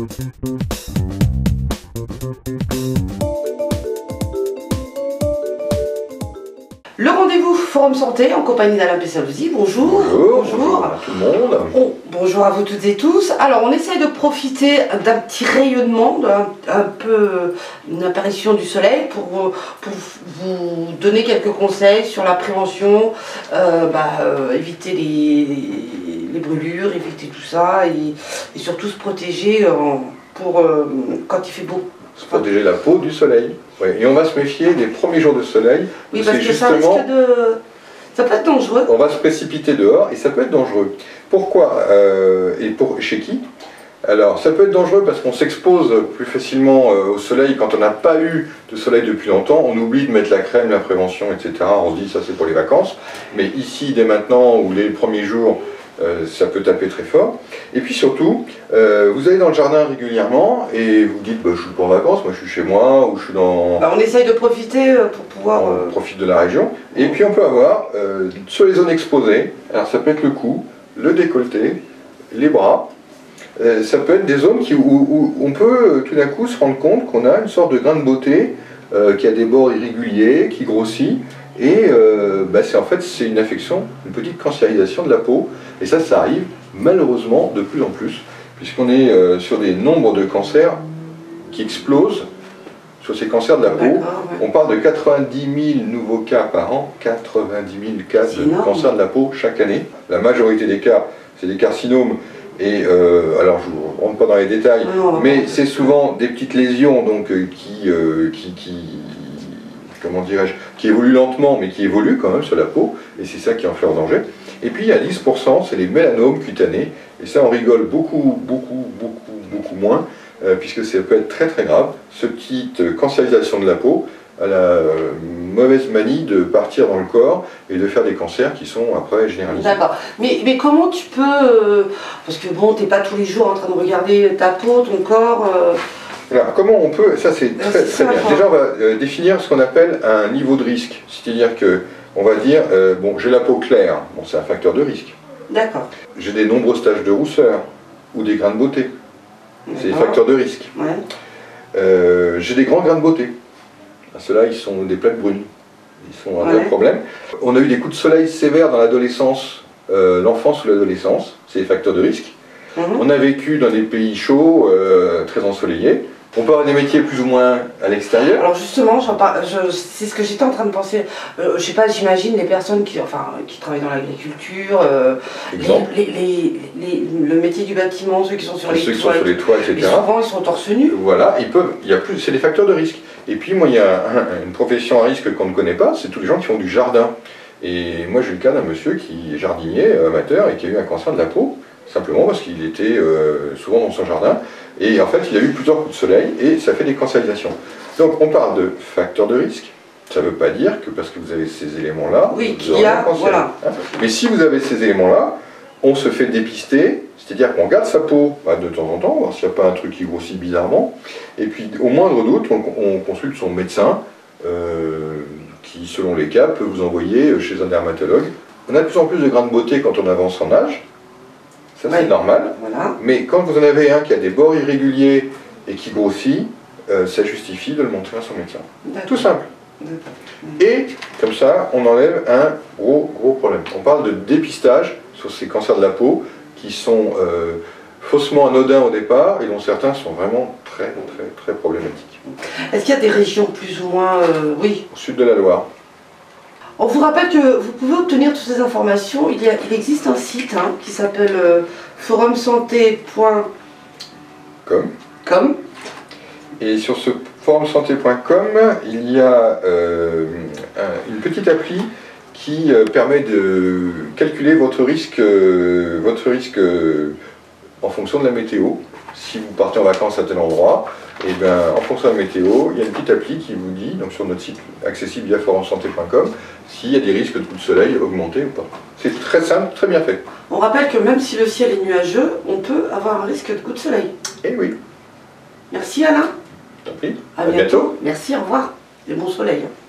Le rendez-vous Forum Santé en compagnie d'Alain Pestalozzi. Bonjour. Bonjour à tout le monde. Bonjour à vous toutes et tous. Alors on essaye de profiter d'un petit rayonnement, un peu une apparition du soleil pour vous donner quelques conseils sur la prévention, éviter les brûlures, éviter tout ça et surtout se protéger quand il fait beau. Se protéger la peau du soleil. Ouais. Et on va se méfier des premiers jours de soleil. Oui, parce que justement, ça peut être dangereux. On va se précipiter dehors et ça peut être dangereux. Pourquoi chez qui? Alors, ça peut être dangereux parce qu'on s'expose plus facilement au soleil quand on n'a pas eu de soleil depuis longtemps. On oublie de mettre la crème, la prévention, etc. On se dit ça c'est pour les vacances. Mais ici, dès maintenant, ou les premiers jours, ça peut taper très fort. Et puis surtout, vous allez dans le jardin régulièrement et vous dites je suis pas en vacances, moi je suis chez moi ou je suis dans... on essaye de profiter pour pouvoir... On profite de la région. Et puis on peut avoir, sur les zones exposées, alors ça peut être le cou, le décolleté, les bras, ça peut être des zones où on peut tout d'un coup se rendre compte qu'on a une sorte de grain de beauté qui a des bords irréguliers, qui grossit. Et c'est une affection, une petite cancérisation de la peau. Et ça arrive malheureusement de plus en plus, puisqu'on est sur des nombres de cancers qui explosent. Sur ces cancers de la peau, on parle de 90 000 nouveaux cas par an, 90 000 cas de cancer de la peau chaque année. La majorité des cas, c'est des carcinomes. Et alors je ne rentre pas dans les détails, mais c'est souvent des petites lésions donc, qui évoluent lentement, mais qui évoluent quand même sur la peau, et c'est ça qui en fait en danger. Et puis il y a 10%, c'est les mélanomes cutanés, et ça on rigole beaucoup moins, puisque ça peut être très très grave, cette petite cancérisation de la peau a la mauvaise manie de partir dans le corps et de faire des cancers qui sont après généralisés. D'accord, mais comment tu peux, parce que bon, t'es pas tous les jours en train de regarder ta peau, ton corps... Alors, comment on peut, ça c'est très bien. Déjà on va définir ce qu'on appelle un niveau de risque, c'est-à-dire que on va dire, j'ai la peau claire, c'est un facteur de risque. D'accord. J'ai des nombreuses taches de rousseur ou des grains de beauté, c'est des facteurs de risque. Ouais. J'ai des grands grains de beauté, ceux-là ils sont des plaques brunes, ils sont un vrai problème. On a eu des coups de soleil sévères dans l'adolescence, l'enfance ou l'adolescence, c'est des facteurs de risque. On a vécu dans des pays chauds, très ensoleillés. On peut avoir des métiers plus ou moins à l'extérieur. Alors justement, c'est ce que j'étais en train de penser. Je sais pas, j'imagine les personnes qui travaillent dans l'agriculture, le métier du bâtiment, ceux qui sont sur les toits, etc. Souvent ils sont torse nu. Voilà, c'est des facteurs de risque. Et puis moi il y a une profession à risque qu'on ne connaît pas, c'est tous les gens qui font du jardin. Et moi j'ai le cas d'un monsieur qui est jardinier, amateur, et qui a eu un cancer de la peau. Simplement parce qu'il était souvent dans son jardin et en fait il a eu plusieurs coups de soleil et ça fait des cancérisations. Donc on parle de facteurs de risque, ça ne veut pas dire que parce que vous avez ces éléments-là, vous aurez un cancer. Voilà. Mais si vous avez ces éléments-là, on se fait dépister, c'est-à-dire qu'on regarde sa peau de temps en temps, voir s'il n'y a pas un truc qui grossit bizarrement, et puis au moindre doute on consulte son médecin qui selon les cas peut vous envoyer chez un dermatologue. On a de plus en plus de grains de beauté quand on avance en âge. Ça c'est normal, mais quand vous en avez un qui a des bords irréguliers et qui grossit, ça justifie de le montrer à son médecin. Tout simple. Et comme ça, on enlève un gros problème. On parle de dépistage sur ces cancers de la peau qui sont faussement anodins au départ et dont certains sont vraiment très problématiques. Est-ce qu'il y a des régions plus ou moins... oui. Au sud de la Loire. On vous rappelle que vous pouvez obtenir toutes ces informations. Il existe un site qui s'appelle forumsanté.com. Et sur ce forumsanté.com, il y a une petite appli qui permet de calculer votre risque en fonction de la météo. Si vous partez en vacances à tel endroit, et en fonction de la météo, il y a une petite appli qui vous dit, donc sur notre site accessible via forumsanté.com, s'il y a des risques de coups de soleil augmentés ou pas. C'est très simple, très bien fait. On rappelle que même si le ciel est nuageux, on peut avoir un risque de coup de soleil. Eh oui. Merci Alain. Je t'en prie. À bientôt. Merci, au revoir. Et bon soleil.